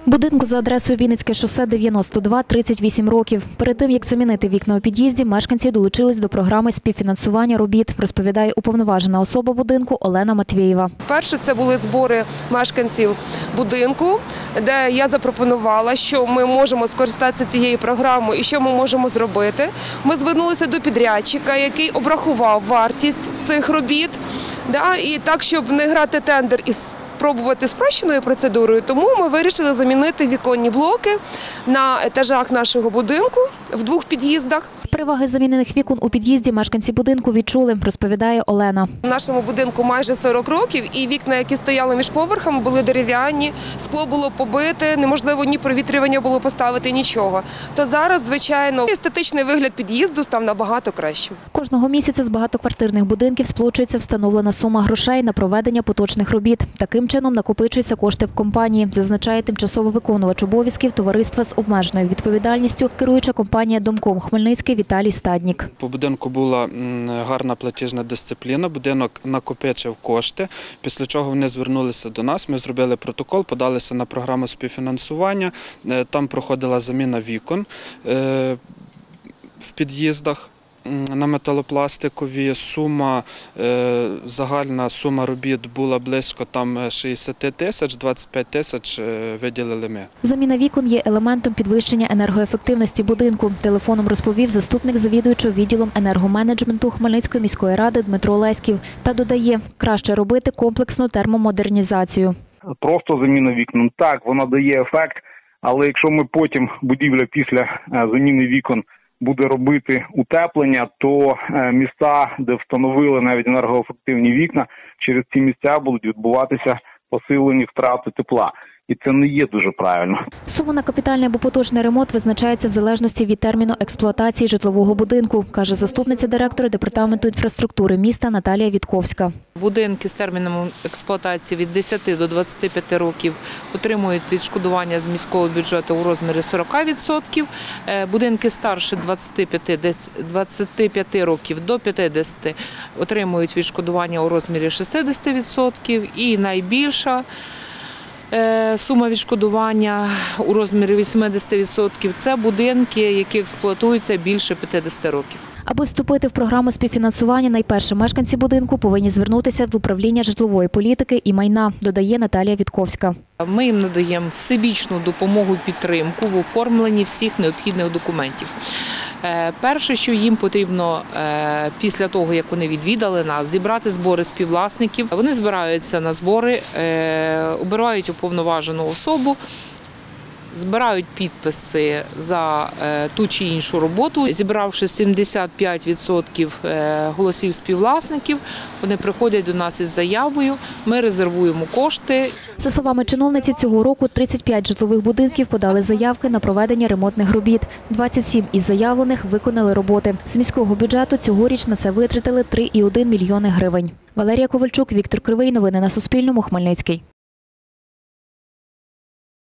Будинку за адресою Вінницьке шосе 92 38 років. Перед тим, як замінити вікна у під'їзді, мешканці долучились до програми співфінансування робіт, розповідає уповноважена особа будинку Олена Матвєєва. Перше, це були збори мешканців будинку, де я запропонувала, що ми можемо скористатися цією програмою і що ми можемо зробити. Ми звернулися до підрядчика, який обрахував вартість цих робіт, і так, щоб не грати тендер і пробувати спрощеною процедурою, тому ми вирішили замінити віконні блоки на етажах нашого будинку в двох під'їздах. Переваги замінених вікон у під'їзді мешканці будинку відчули, розповідає Олена. В нашому будинку майже 40 років, і вікна, які стояли між поверхами, були дерев'яні, скло було побите, неможливо ні провітрювання було поставити, нічого. То зараз, звичайно, естетичний вигляд під'їзду став набагато кращим. Кожного місяця з багатоквартирних будинків сплачується встановлена сума грошей на проведення поточних робіт. Таким чином накопичуються кошти в компанії, зазначає тимчасово виконувач обов'язків товариства з обмеженою відповідальністю, керуюча компанія «Домком Хмельницький» Віталій Стаднік. По будинку була гарна платіжна дисципліна, будинок накопичив кошти, після чого вони звернулися до нас, ми зробили протокол, подалися на програму співфінансування, там проходила заміна вікон в під'їздах. На металопластикові загальна сума робіт була близько 60 тисяч, 25 тисяч виділили ми. Заміна вікон є елементом підвищення енергоефективності будинку. Телефоном розповів заступник завідуючого відділом енергоменеджменту Хмельницької міської ради Дмитро Леськів. Та додає, краще робити комплексну термомодернізацію. Просто заміна вікон, так, вона дає ефект, але якщо ми потім, будівля після заміни вікон, буде робити утеплення, то міста, де встановили навіть енергоефективні вікна, через ці місця будуть відбуватися посилені втрати тепла. І це не є дуже правильно. Сума на капітальний або поточний ремонт визначається в залежності від терміну експлуатації житлового будинку, каже заступниця директора департаменту інфраструктури міста Наталія Вітковська. Будинки з терміном експлуатації від 10 до 25 років отримують відшкодування з міського бюджету у розмірі 40%. Будинки старше 25 років до 50 отримують відшкодування у розмірі 60%. І найбільша сума відшкодування у розмірі 80% – це будинки, які експлуатуються більше 50 років. Аби вступити в програму співфінансування, найперше мешканці будинку повинні звернутися в управління житлової політики і майна, додає Наталія Вітковська. Ми їм надаємо всебічну допомогу і підтримку в оформленні всіх необхідних документів. Перше, що їм потрібно після того, як вони відвідали нас, зібрати збори співвласників. Вони збираються на збори, обирають уповноважену особу, збирають підписи за ту чи іншу роботу. Зібравши 75% голосів співвласників, вони приходять до нас із заявою, ми резервуємо кошти. За словами чиновниці, цього року 35 житлових будинків подали заявки на проведення ремонтних робіт. 27 із заявлених виконали роботи. З міського бюджету цьогоріч на це витратили 3,1 мільйони гривень. Валерія Ковальчук, Віктор Кривий. Новини на Суспільному. Хмельницький.